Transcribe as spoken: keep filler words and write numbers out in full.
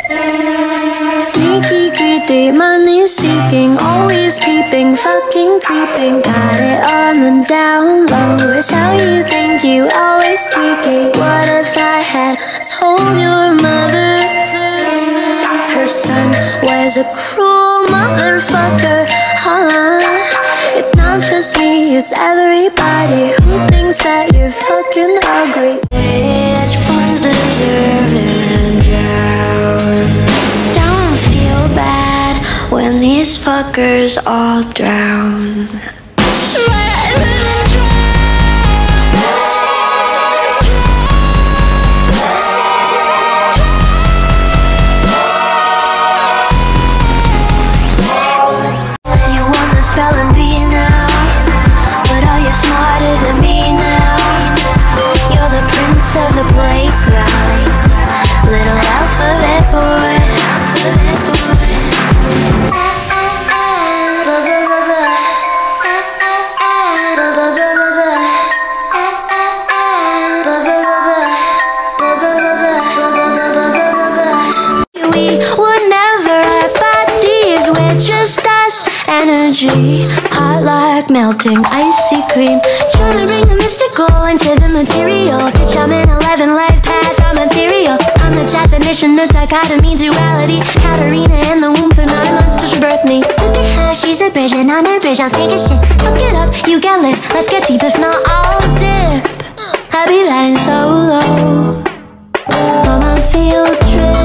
Sneaky, greedy, money seeking, always peeping, fucking creeping. Got it on the down low. It's how you think, you always squeaky. What if I had told your mother her son was a cruel motherfucker, huh? It's not just me, it's everybody who thinks that you're fucking ugly. Which ones deserving and drown? Don't feel bad when these fuckers all drown. Spelling bee now, but are you smarter than me now? You're the prince of the playground, little alphabet boy. Alphabet boy. We were never at parties, we're just us. Energy, hot like melting icy cream. Trying to bring the mystical into the material. Bitch, I'm an eleven life path from ethereal. I'm the definition of dichotomy, duality. Katarina in the womb for nine months till she birthed me. Look at her, she's a virgin on her bridge. I'll take a shit, fuck it up, you get lit. Let's get deep, if not I'll dip. I'll be lying solo on a field trip.